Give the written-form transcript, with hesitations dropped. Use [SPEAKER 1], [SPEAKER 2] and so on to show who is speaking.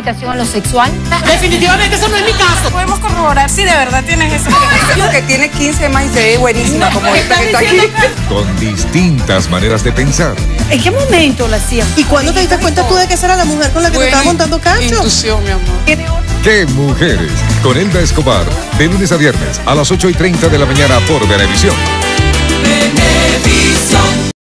[SPEAKER 1] orientación a lo sexual.
[SPEAKER 2] Definitivamente eso no es mi caso.
[SPEAKER 3] Podemos corroborar si de verdad tienes eso.
[SPEAKER 4] Que tiene 15 más y se ve buenísima como esta que está aquí.
[SPEAKER 5] Con distintas maneras de pensar.
[SPEAKER 1] ¿En qué momento lo hacías?
[SPEAKER 6] ¿Y cuándo te diste cuenta tú de que esa era la mujer con la que te estaba montando cacho?
[SPEAKER 2] Intuición, mi amor.
[SPEAKER 5] ¡Qué mujeres! Con Elda Escobar, de lunes a viernes a las 8:30 de la mañana por Venevisión.
[SPEAKER 7] Venevisión.